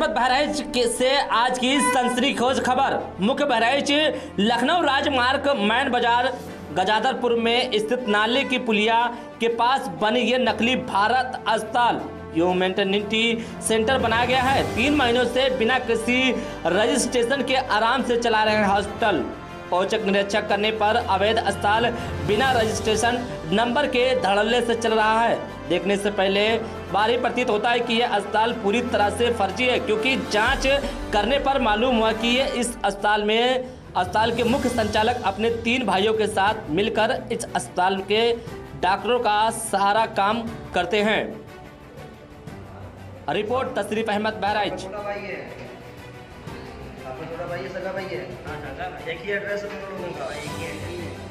जनपद बहराइच से आज की सनसनीखेज खबर। मुख्य बहराइच लखनऊ राजमार्ग मैन बाजार गजादरपुर में स्थित नाले की पुलिया के पास बनी ये नकली भारत अस्पताल यो मेंटेनेंटी सेंटर बनाया गया है। 3 महीनों से बिना किसी रजिस्ट्रेशन के आराम से चला रहे हैं हॉस्पिटल। औचक निरीक्षण करने पर अवैध अस्पताल बिना रजिस्ट्रेशन नंबर के धड़ल्ले से चल रहा है। देखने से पहले बारी प्रतीत होता है कि यह अस्पताल पूरी तरह से फर्जी है, क्योंकि जांच करने पर मालूम हुआ कि ये इस अस्पताल के मुख्य संचालक अपने 3 भाइयों के साथ मिलकर इस अस्पताल के डॉक्टरों का सहारा काम करते हैं। रिपोर्ट तशरीफ अहमद बहराइच। आपका छोटा भाई है, सगा भाई है? हाँ, सगा भाई। एक ही एड्रेस है हम लोगों का, एक ही है।